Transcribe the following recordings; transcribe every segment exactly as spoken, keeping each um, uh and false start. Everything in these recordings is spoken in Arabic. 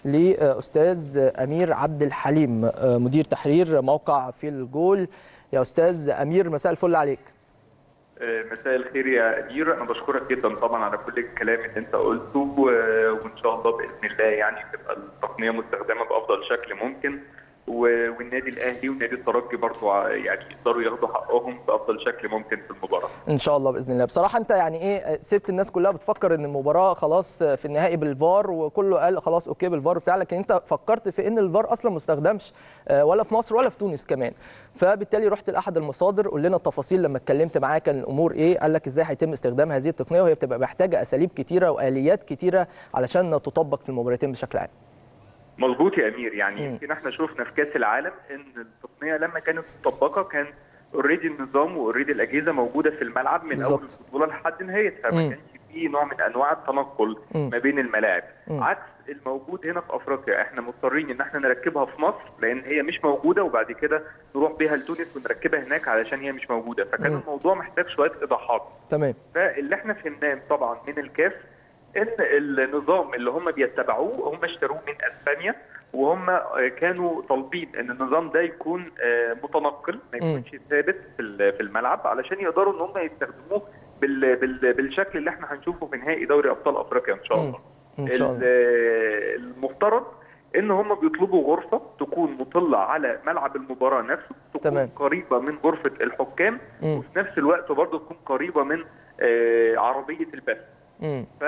لاستاذ امير عبد الحليم مدير تحرير موقع في الجول. يا استاذ امير مساء الفل عليك. مساء الخير يا أمير، أنا بشكرك جدا طبعا على كل الكلام اللي أنت قلته، وإن شاء الله بإذن الله يعني تبقى التقنية مستخدمة بأفضل شكل ممكن، والنادي الاهلي والنادي الترجي برضو يعني يقدروا ياخدوا حقهم بافضل شكل ممكن في المباراه ان شاء الله باذن الله. بصراحه انت يعني ايه سبت الناس كلها بتفكر ان المباراه خلاص في النهائي بالفار، وكله قال خلاص اوكي بالفار بتاع، لكن انت فكرت في ان الفار اصلا ما استخدمش ولا في مصر ولا في تونس كمان، فبالتالي رحت لاحد المصادر. قول لنا التفاصيل لما اتكلمت معاه كان الامور ايه، قال لك ازاي هيتم استخدام هذه التقنيه وهي بتبقى محتاجه اساليب كتيره واليات كتيره علشان تطبق في المباراتين بشكل عام. مظبوط يا امير، يعني يمكن احنا شفنا في كاس العالم ان التقنيه لما كانت مطبقه كان اوريدي النظام واوريدي الاجهزه موجوده في الملعب من بالزبط. اول البطوله لحد نهايتها، ما كانش في نوع من انواع التنقل م. ما بين الملاعب، م. عكس الموجود هنا في افريقيا. احنا مضطرين ان احنا نركبها في مصر لان هي مش موجوده، وبعد كده نروح بيها لتونس ونركبها هناك علشان هي مش موجوده، فكان م. الموضوع محتاج شويه ايضاحات. تمام. فاللي احنا فهمناه طبعا من الكاف ان النظام اللي هم بيتبعوه هم اشتروه من اسبانيا، وهم كانوا طالبين ان النظام ده يكون متنقل ما يكونش ثابت في الملعب علشان يقدروا ان هم يستخدموه بالشكل اللي احنا هنشوفه في نهائي دوري ابطال افريقيا ان شاء الله. إن شاء الله. المفترض ان هم بيطلبوا غرفه تكون مطله على ملعب المباراه نفسه، تكون تمام. قريبه من غرفه الحكام، م. وفي نفس الوقت برضه تكون قريبه من عربيه البث. ف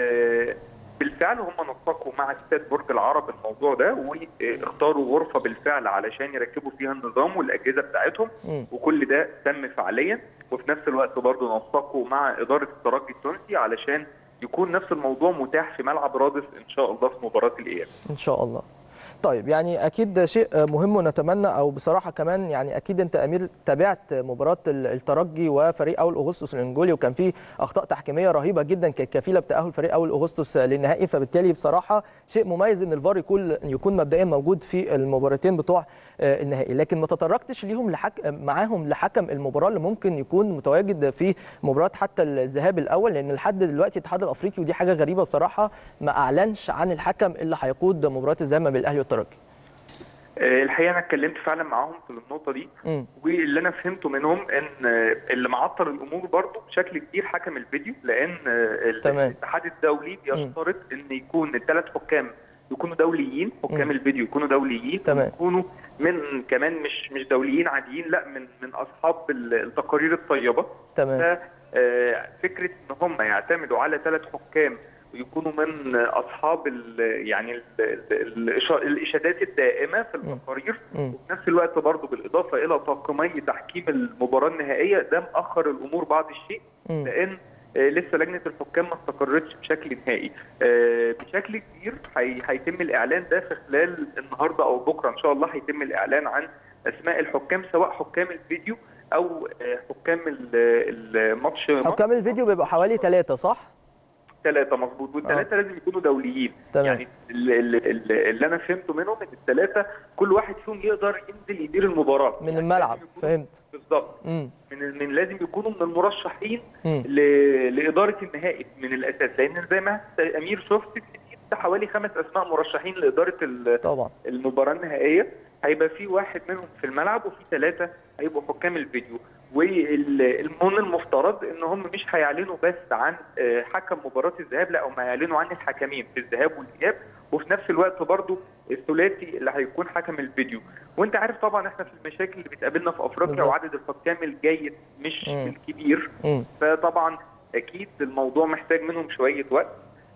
بالفعل هم نسقوا مع استاد برج العرب الموضوع ده، واختاروا غرفه بالفعل علشان يركبوا فيها النظام والاجهزه بتاعتهم، م. وكل ده تم فعليا. وفي نفس الوقت برضه نسقوا مع اداره الترجي التونسي علشان يكون نفس الموضوع متاح في ملعب رادس ان شاء الله في مباراه الاياب. ان شاء الله. طيب يعني اكيد شيء مهم، ونتمنى او بصراحه كمان يعني اكيد انت امير تابعت مباراه الترجي وفريق اول اغسطس الانجولي، وكان في اخطاء تحكيميه رهيبه جدا كانت كفيله بتاهل فريق اول اغسطس للنهائي، فبالتالي بصراحه شيء مميز ان الفار يكون يكون مبدئيا موجود في المباراتين بتوع النهائي. لكن ما تطرقتش ليهم لحك... معاهم لحكم المباراه اللي ممكن يكون متواجد في مباراه حتى الذهاب الاول، لان لحد دلوقتي الاتحاد الافريقي ودي حاجه غريبه بصراحه ما اعلنش عن الحكم اللي هيقود مباراه الذهاب بين الاهلي والترجي. الحقيقه انا اتكلمت فعلا معاهم في النقطه دي، م. واللي انا فهمته منهم ان اللي معطل الامور برضه بشكل كبير حكم الفيديو، لان الاتحاد الدولي بيشترط ان يكون الثلاث حكام يكونوا دوليين، حكام م. الفيديو يكونوا دوليين، ويكونوا من كمان مش مش دوليين عاديين، لا من من اصحاب التقارير الطيبه. تمام. ففكره ان هم يعتمدوا على ثلاث حكام ويكونوا من اصحاب ال يعني ال ال الاشادات الدائمه في التقارير، وفي نفس الوقت برضه بالاضافه الى طاقمي تحكيم المباراه النهائيه، ده مأخر الامور بعض الشيء، لان لسه لجنه الحكام ما استقرتش بشكل نهائي. بشكل كبير هيتم الاعلان ده في خلال النهارده او بكره ان شاء الله، هيتم الاعلان عن اسماء الحكام سواء حكام الفيديو او حكام الماتش. حكام الفيديو بيبقوا حوالي ثلاثه صح؟ ثلاثة مظبوط، والثلاثة آه. لازم يكونوا دوليين. تمام. يعني اللي, اللي, اللي أنا فهمته منهم إن الثلاثة كل واحد فيهم يقدر ينزل يدير المباراة من يعني الملعب. فهمت بالظبط. من, من لازم يكونوا من المرشحين ل... لإدارة النهائي من الأساس، لأن زي ما أمير شفت حوالي خمس أسماء مرشحين لإدارة طبعا المباراة النهائية، هيبقى في واحد منهم في الملعب وفي ثلاثة هيبقوا حكام الفيديو. والمهم المفترض ان هم مش هيعلنوا بس عن حكم مباراه الذهاب، لا هم هيعلنوا عن الحكمين في الذهاب والاياب، وفي نفس الوقت برضو الثلاثي اللي هيكون حكم الفيديو. وانت عارف طبعا احنا في المشاكل اللي بتقابلنا في افريقيا بالزبط. وعدد الحكام الجيد مش م. الكبير، م. فطبعا اكيد الموضوع محتاج منهم شويه وقت،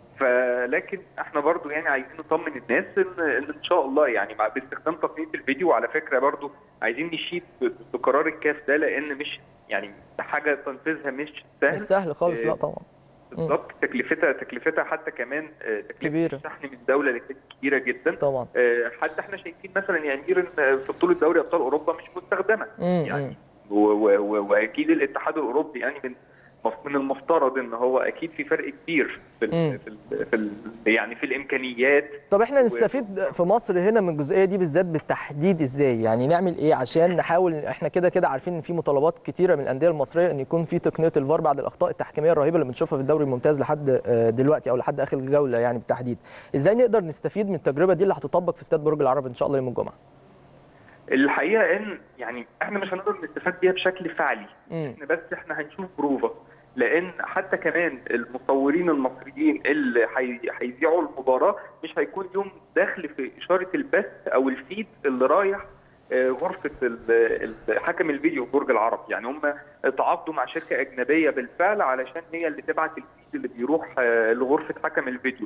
فلكن احنا برضو يعني عايزين نطمن الناس ان ان شاء الله يعني مع باستخدام تقنيه الفيديو. وعلى فكره برضو عايزين نشيد بقرار الكاف ده، لان مش يعني حاجه تنفيذها مش سهل مش سهل خالص. اه لا طبعا بالظبط. تكلفتها تكلفتها حتى كمان تكلفه الشحن من الدوله اللي كانت كبيره جدا طبعا. حتى احنا شايفين مثلا يعني ان في بطوله دوري ابطال اوروبا مش مستخدمه يعني، واكيد الاتحاد الاوروبي يعني من من المفترض ان هو اكيد في فرق كبير في ال في, ال في ال يعني في الامكانيات. طب احنا نستفيد في مصر هنا من الجزئيه دي بالذات بالتحديد ازاي؟ يعني نعمل ايه عشان نحاول؟ احنا كده كده عارفين ان في مطالبات كتيره من الانديه المصريه ان يكون في تقنيه الفار بعد الاخطاء التحكيميه الرهيبه اللي بنشوفها في الدوري الممتاز لحد دلوقتي او لحد اخر الجوله يعني بالتحديد. ازاي نقدر نستفيد من التجربه دي اللي هتطبق في استاد برج العرب ان شاء الله يوم الجمعه؟ الحقيقه ان يعني احنا مش هنقدر نستفاد بيها بشكل فعلي، احنا بس احنا هنشوف بروفه، لان حتى كمان المصورين المصريين اللي هيذيعوا المباراه مش هيكون لهم دخل في اشاره البث او الفيد اللي رايح غرفه حكم الفيديو في برج العرب. يعني هم تعاقدوا مع شركه اجنبيه بالفعل علشان هي اللي تبعت الفيد اللي بيروح لغرفه حكم الفيديو.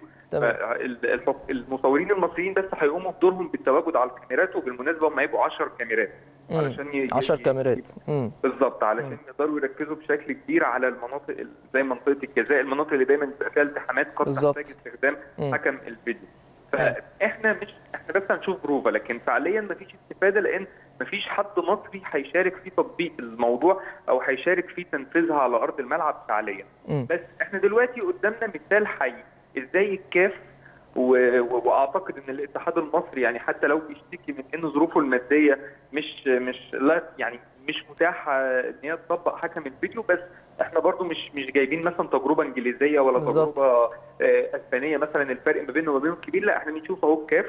المصورين المصريين بس هيقوموا بدورهم بالتواجد على الكاميرات، وبالمناسبه هم هيبقوا عشر كاميرات علشان عشر كاميرات بالظبط علشان يقدروا يركزوا بشكل كبير على المناطق زي منطقه الجزاء، المناطق اللي دايما بيبقى فيها التحامات قد تحتاج استخدام حكم الفيديو. فاحنا مش احنا بس هنشوف بروفه، لكن فعليا مفيش استفاده، لان مفيش حد مصري هيشارك في تطبيق الموضوع او هيشارك في تنفيذها على ارض الملعب فعليا. بس احنا دلوقتي قدامنا مثال حي ازاي الكاف و... واعتقد ان الاتحاد المصري يعني حتى لو بيشتكي من ان ظروفه الماديه مش مش لا يعني مش متاحه ان هي تطبق حكم الفيديو، بس احنا برضو مش مش جايبين مثلا تجربه انجليزيه ولا بالزبط. تجربه اسبانيه مثلا الفرق ما بينه وما بينهم كبير، لا احنا بنشوف اهو الكاف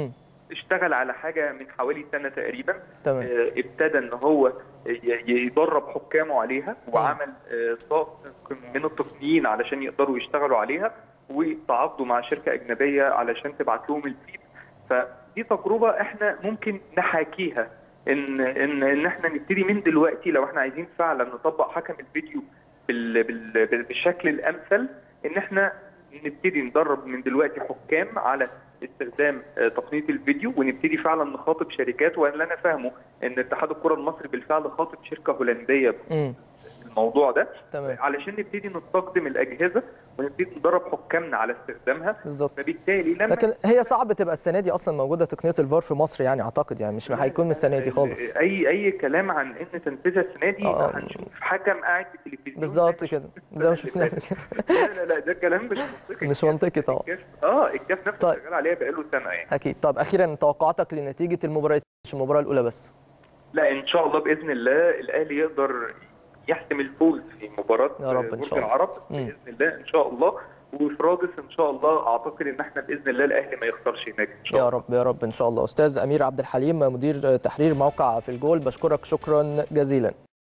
اشتغل على حاجه من حوالي سنه تقريبا. تمام. اه ابتدى ان هو يدرب حكامه عليها وعمل صف من التقنيين علشان يقدروا يشتغلوا عليها، وتعاقدوا مع شركه اجنبيه علشان تبعت لهم الفيد. فدي تجربه احنا ممكن نحاكيها ان ان ان احنا نبتدي من دلوقتي لو احنا عايزين فعلا نطبق حكم الفيديو بال بال بالشكل الامثل، ان احنا نبتدي ندرب من دلوقتي حكام على استخدام تقنيه الفيديو، ونبتدي فعلا نخاطب شركات. واللي انا فاهمه ان اتحاد الكره المصري بالفعل خاطب شركه هولنديه م. الموضوع ده. تمام. علشان نبتدي نستخدم الاجهزه ونبتدي ندرب حكامنا على استخدامها. بالظبط. فبالتالي لما لكن هي صعب تبقى السنه دي اصلا موجوده تقنيه الفار في مصر يعني اعتقد، يعني مش هيكون من السنه دي خالص. اي اي كلام عن ان تنفيذها السنه دي آه. هنشوف حكم قاعد في التلفزيون بالظبط كده زي ما شفنا كده. لا لا لا ده كلام مش منطقي مش منطقي طبعا. اه الكاف نفسه طيب. شغال عليها بقاله سنه يعني. اكيد. طب اخيرا توقعاتك لنتيجه المباراه، مش المباراه الاولى بس؟ لا ان شاء الله باذن الله الاهلي يقدر يحسم الفوز في مباراه برج العرب باذن الله ان شاء الله، وفي رادس ان شاء الله اعتقد ان احنا باذن الله الاهلي ما يخسرش هناك ان شاء الله. يا رب يا رب ان شاء الله. استاذ امير عبد الحليم مدير تحرير موقع في الجول، بشكرك شكرا جزيلا.